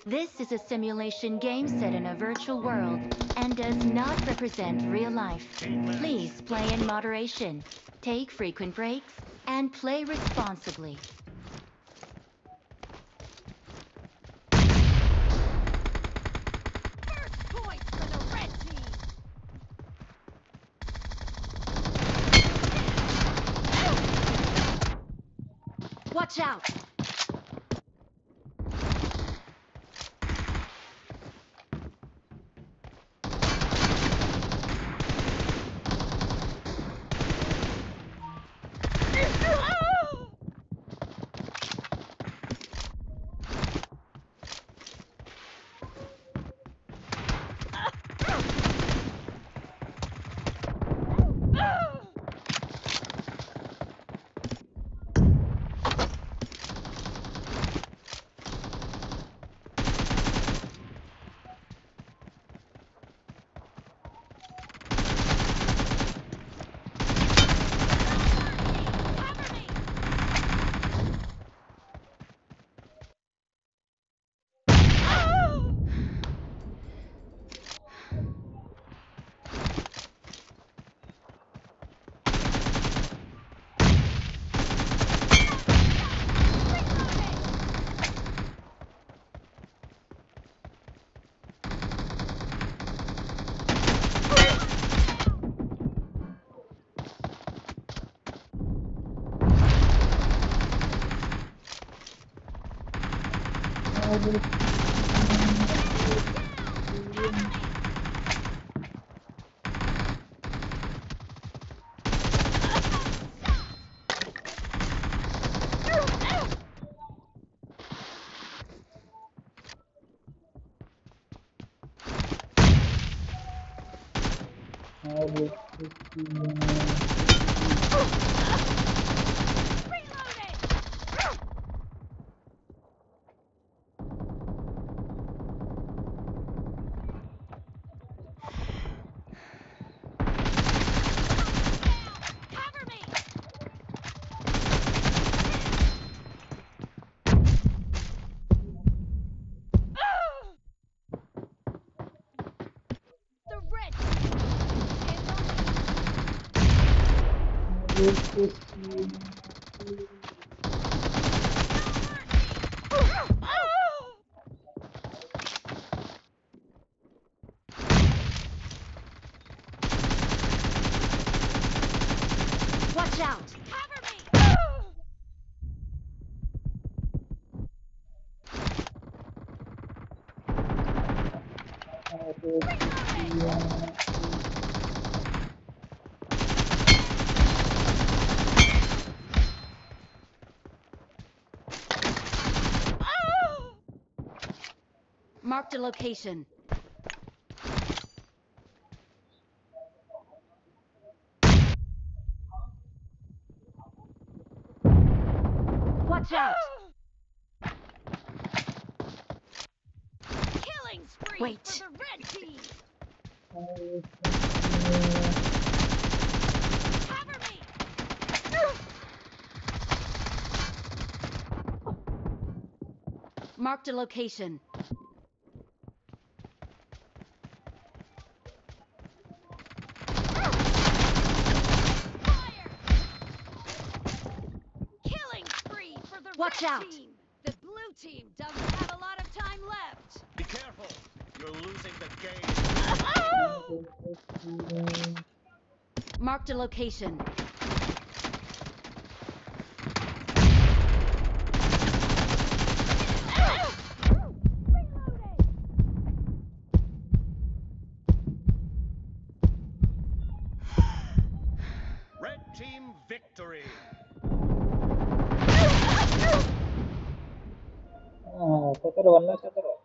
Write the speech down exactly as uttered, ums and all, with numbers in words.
This is a simulation game set in a virtual world and does not represent real life. Please play in moderation, take frequent breaks, and play responsibly. First point for the red team. Watch out! Watch out! Cover me! Marked a location. Watch out! Killing spree Wait. for the red team. Cover me! Marked a location. Fire! Killing spree for the Watch red out. team. The blue team doesn't have a lot of time left. Be careful! You're losing the game. Marked a location. Red team victory! Ah, seteru, warna seteru.